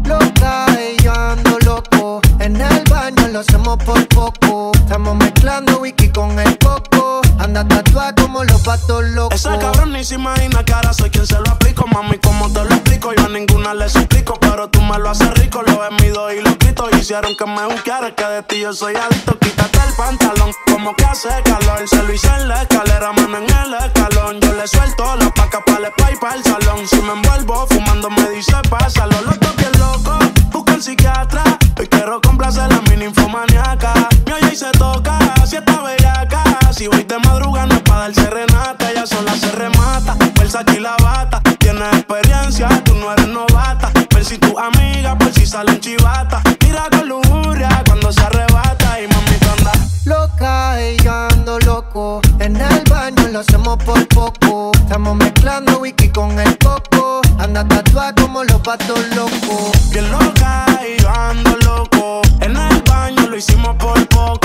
loca y yo ando loco. En el baño lo hacemos por poco. Estamos mezclando whisky con el coco. Anda tatuada como los patos locos. Ese cabrón ni se imagina que ahora soy quien se lo aplico. Mami, como te lo explico, yo a ninguna le suplico. Pero tú me lo haces rico, lo mido y lo quito. Hicieron que me buscara, que de ti yo soy adicto. Quítate el pantalón, como que hace calor. Se lo hice en la escalera, mano en el escalón. Yo le suelto la paca para el spa y para el salón. Si me envuelvo fumando me dice pásalo. Los dos bien locos, buscan psiquiatra. Hoy quiero complacer a mi ninfomaniaca. Me oye y se toca, si está bellaca. Si voy de madrugada no es pa' dar serenata. Ella sola se remata, Versace y la bata. Tienes experiencia, tú no eres novata. Ver si tu amiga por si salen chivata. Mira con lujuria cuando se arrebata. Y mami, ¿tú andas loca y yo ando loco. En el baño lo hacemos por poco. Estamos mezclando whisky con el coco. Anda tatuada como los patos locos. bien loca y yo ando loco? En el baño lo hicimos por poco.